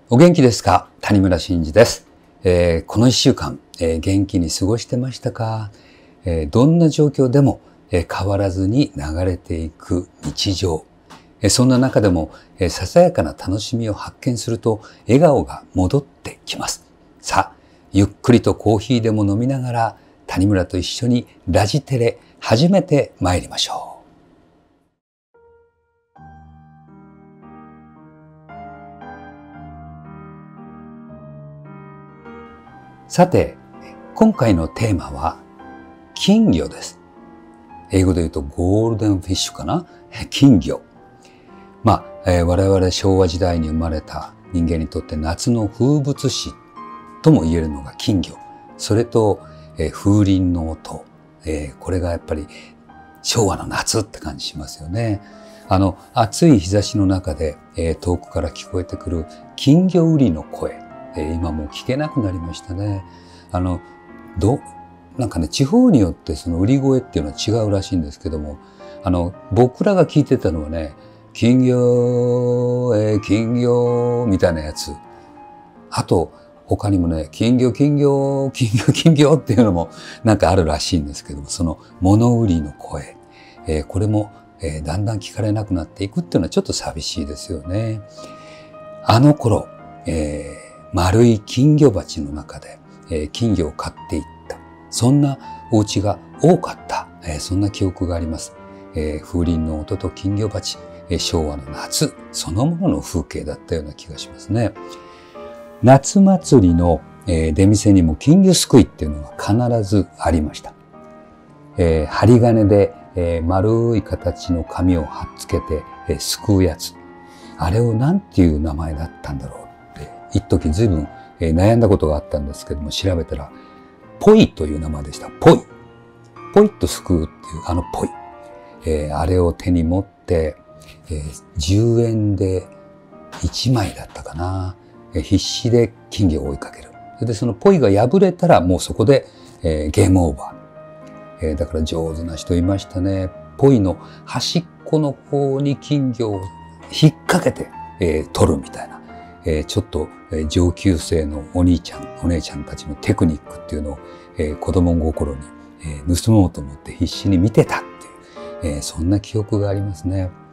お元気ですか？谷村新司です。この一週間、元気に過ごしてましたか？どんな状況でも、変わらずに流れていく日常。そんな中でも、ささやかな楽しみを発見すると笑顔が戻ってきます。さあ、ゆっくりとコーヒーでも飲みながら谷村と一緒にラジテレ始めて参りましょう。さて、今回のテーマは金魚です。英語で言うとゴールデンフィッシュかな？金魚。我々昭和時代に生まれた人間にとって夏の風物詩とも言えるのが金魚。それと、風鈴の音。これがやっぱり昭和の夏って感じしますよね。暑い日差しの中で、遠くから聞こえてくる金魚売りの声。今もう聞けなくなりましたね。なんかね、地方によってその売り声っていうのは違うらしいんですけども、僕らが聞いてたのはね、金魚、金魚みたいなやつ。あと、他にもね、金魚、金魚、金魚、金魚っていうのもなんかあるらしいんですけども、その物売りの声。これも、だんだん聞かれなくなっていくっていうのはちょっと寂しいですよね。あの頃、丸い金魚鉢の中で、金魚を飼っていった。そんなお家が多かった。そんな記憶があります。風鈴の音と金魚鉢、昭和の夏そのものの風景だったような気がしますね。夏祭りの、出店にも金魚すくいっていうのが必ずありました。針金で、丸い形の紙を貼っつけて、すくうやつ。あれをなんていう名前だったんだろう。一時ずいぶん悩んだことがあったんですけども、調べたら、ポイという名前でした。ポイ。ポイッとすくうっていうポイ。あれを手に持って、10円で1枚だったかな。必死で金魚を追いかける。で、そのポイが破れたらもうそこで、ゲームオーバー。だから上手な人いましたね。ポイの端っこの方に金魚を引っ掛けて、取るみたいな。ちょっと上級生のお兄ちゃん、お姉ちゃんたちのテクニックっていうのを、子供心に、盗もうと思って必死に見てたっていう、そんな記憶がありますね。